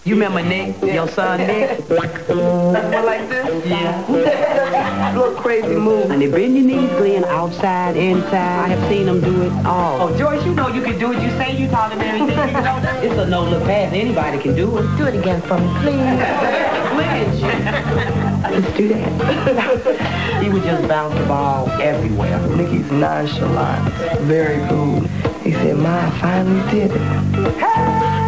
You remember Nick, your son Nick? Like this? Yeah. Little crazy move. And they bend your knees, Glenn, outside, inside. I have seen them do it all. Oh, Joyce, you know you can do it. You say you taught him everything. You know that. It's a no-look pass. Anybody can do it. Do it again for me, please. Let's do that. He would just bounce the ball everywhere. Nicky's nonchalant. Very cool. He said, Ma, I finally did it. Hey!